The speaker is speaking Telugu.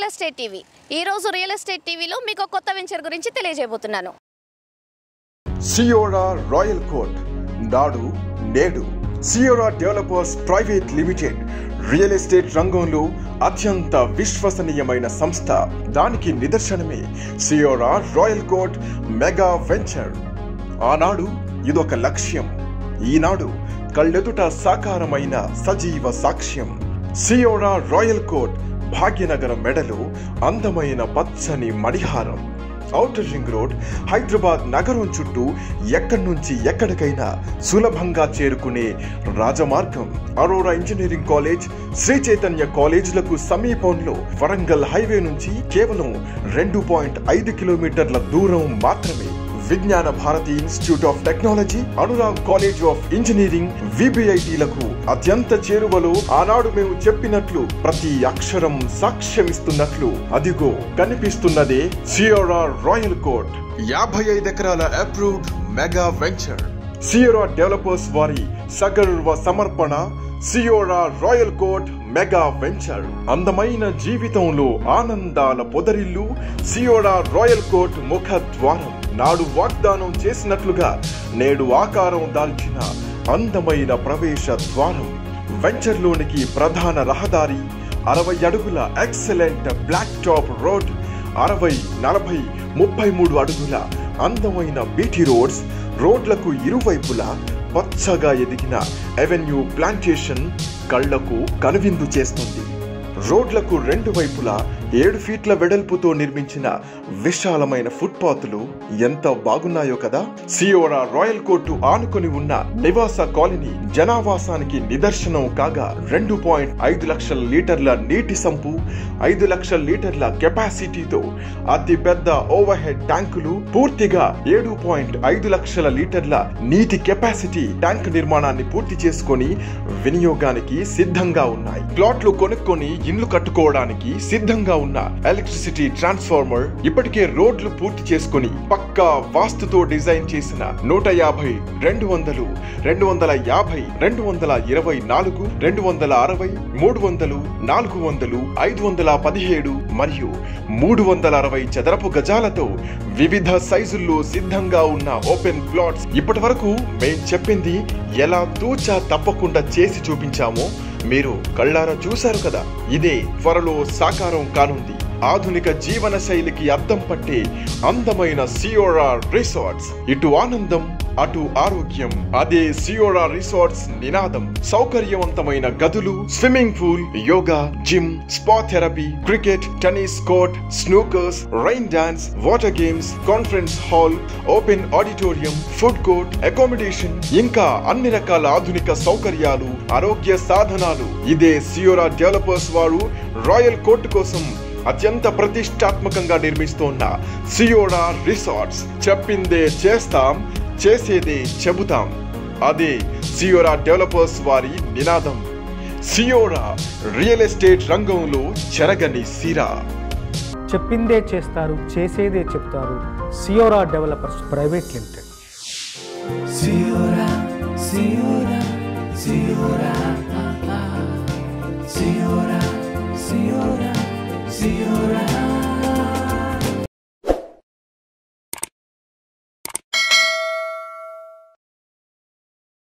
Real estate TV. ఈ రోజు రియల్ ఎస్టేట్ టీవీలో మీకు కొత్త వెంచర్ గురించి తెలియజేయబోతున్నాను. సియోరా రాయల్ కోర్ట్ నాడు నేడు. Siora developers private limited real estate రంగంలో అత్యంత విశ్వసనీయమైన సంస్థ. దానికి నిదర్శనమే Siora royal court mega venture. ఆనాడు ఇదొక లక్ష్యం, ఈనాడు కళ్ళెదుట సాకారమైన సజీవ సాక్ష్యం. సియోరా రాయల్ కోర్ట్ భాగ్యనగరం మెడలో అందమైన పచ్చని మణిహారం. ఔటర్ రింగ్ రోడ్ హైదరాబాద్ నగరం చుట్టూ ఎక్కడి నుంచి ఎక్కడికైనా సులభంగా చేరుకునే రాజమార్గం. Aurora engineering college, Shri Chaitanya కాలేజీలకు సమీపంలో వరంగల్ హైవే నుంచి కేవలం 2.5 కిలోమీటర్ల దూరం మాత్రమే. Vignana Bharathi institute of technology, Anurag college of engineering, VBIT-లకు అత్యంత చేరువలో ఆనాడు మేము చెప్పినట్లు ప్రతి అక్షరం సాక్ష్యమిస్తున్నట్లు అదిగో కనిపిస్తున్నదే సియోరా రాయల్ కోర్ట్. 55 ఎకరాల approved mega venture. Siora developers వారి సగర్వ సమర్పణ Siora royal court mega venture. అందమైన జీవితంలో ఆనందాల పొదరిల్లు సియోరా రాయల్ కోర్ట్ ముఖద్వారం. నాడు వాగ్దానం చేసినట్లుగా నేడు ఆకారం దాల్చిన అందమైన ప్రవేశ ద్వారం. వెంచర్లోనికి ప్రధాన రహదారి, 60 అడుగుల ఎక్సలెంట్ బ్లాక్ టాప్ రోడ్, 60, 40, 33 అడుగుల అందమైన బీటీ రోడ్స్. రోడ్లకు ఇరువైపులా పచ్చగా ఎదిగిన అవెన్యూ ప్లాంటేషన్ కళ్లకు కనువిందు చేస్తుంది. రోడ్లకు రెండు వైపులా 7 ఫీట్ల వెడల్పుతో నిర్మించిన విశాలమైన ఫుట్పాత్లు ఎంత బాగున్నాయో కదా. సియోరా రాయల్ కోర్టు ఆనుకొని ఉన్న నివాస కాలనీ జనావాసానికి నిదర్శనం కాగా 2.5 లక్షల లీటర్ల నీటి సంపు, 5 లక్షల లీటర్ల కెపాసిటీతో అతి పెద్ద ఓవర్ హెడ్ ట్యాంకులు, పూర్తిగా 7.5 లక్షల లీటర్ల నీటి కెపాసిటీ ట్యాంక్ నిర్మాణాన్ని పూర్తి చేసుకొని వినియోగానికి సిద్ధంగా ఉన్నాయి. ప్లాట్లు కొనుక్కొని ఇండ్లు కట్టుకోవడానికి సిద్ధంగా ఉన్న ఎలక్ట్రిసిటీ ట్రాన్స్ఫార్మర్, ఇప్పటికే రోడ్లు పూర్తి చేసుకుని పక్కా వాస్తుతో డిజైన్ చేసిన 150, 200, 250, 224, 260, 300, 400, 517 మరియు 360 చదరపు గజాలతో వివిధ సైజుల్లో సిద్ధంగా ఉన్న ఓపెన్ ప్లాట్స్. ఇప్పటి వరకు మేం చెప్పింది ఎలా తూచా తప్పకుండా చేసి చూపించామో మీరు కళ్ళారా చూశారు కదా. ఇదే త్వరలో సాకారం కానుంది. ఆధునిక జీవన శైలికి అద్దం పట్టే అందమైన సియోరా రిసార్ట్స్. ఇటు ఆనందం, అటు ఆరోగ్యం. అదే సియోరా రిసార్ట్స్ నినాదం. సౌకర్యవంతమైన గదులు, swimming pool, yoga, gym, spa therapy, cricket, tennis court, snookers, rain dance, water games, conference hall, open auditorium, food court, accommodation, ఇంకా అన్ని రకాల ఆధునిక సౌకర్యాలు, ఆరోగ్య సాధనాలు. ఇదే సియోరా డెవలపర్స్ వారు రాయల్ కోర్ట్ కోసం అత్యంత ప్రతిష్టాత్మకంగా నిర్మిస్తోన్న సియోరా రిసార్ట్స్. చెప్పిందే చేస్తాం, చేసేదే చెబుతాం. అదే సియోరా డెవలపర్స్ వారి నినాదం. సియోరా రియల్ ఎస్టేట్ రంగంలో చెరగని సిరా. చెప్పిందే చేస్తారు, చేసేదే చెప్తారు. Siora developers private limited. Siora Siora Siora Siora Siora సియోరా